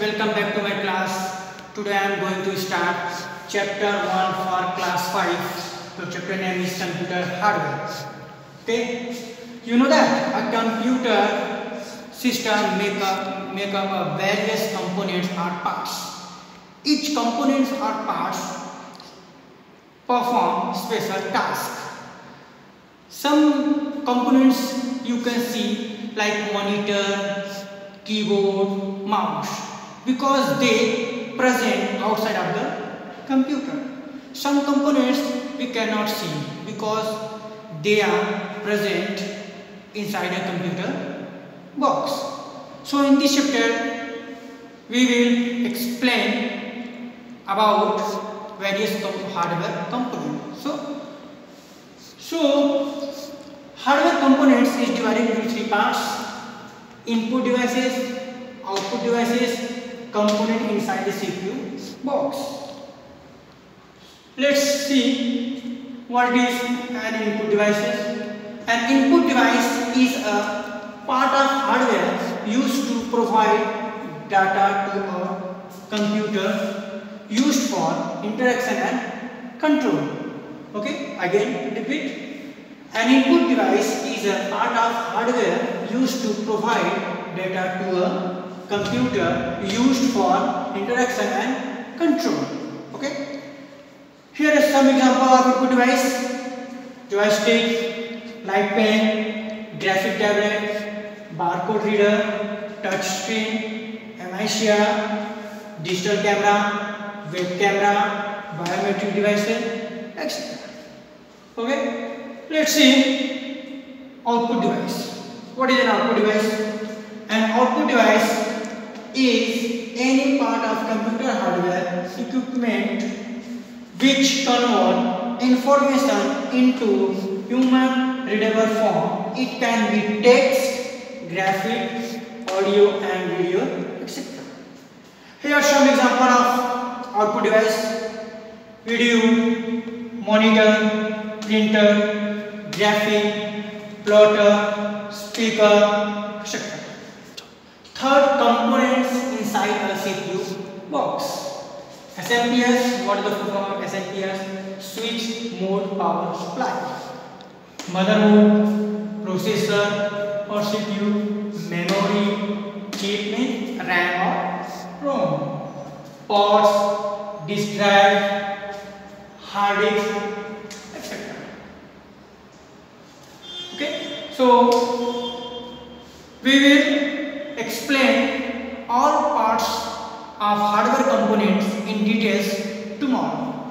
welcome back to my class. Today I am going to start chapter 1 for class 5. So chapter name is computer hardware. Okay, you know that a computer system make up of various components or parts. Each components or parts perform special tasks. Some components you can see like monitor, keyboard, mouse, because they present outside of the computer. Some components we cannot see because they are present inside a computer box. So in this chapter we will explain about various hardware components. So hardware components is divided into three parts: input devices, output devices, component inside the CPU box. Let's see what is an input device. An input device is a part of hardware used to provide data to a computer used for interaction and control. Okay, again repeat. An input device is a part of hardware used to provide data to a computer used for interaction and control. Okay. Here is some example of input device: joystick, light pen, graphic tablet, barcode reader, touch screen, MICR, digital camera, web camera, biometric devices, etc. Okay. Let's see output device. What is an output device? An output device is any part of computer hardware equipment which convert information into human readable form. It can be text, graphics, audio and video, etc. Here are some example of output device: video, monitor, printer, graphic, plotter, speaker, etc. Third, components inside a CPU box. SMPS, what is the full form of SMPS? Switch mode power supply. Motherboard, processor or CPU, memory, chip means RAM or ROM, ports, disk drive, hard disk, etc. Okay, so we will explain all parts of hardware components in details tomorrow.